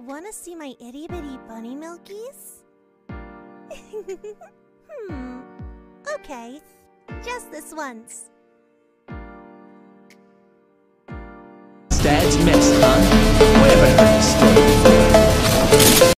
Want to see my itty-bitty bunny milkies? Okay. Just this once. Dad's mess, huh? Whatever hurt the story.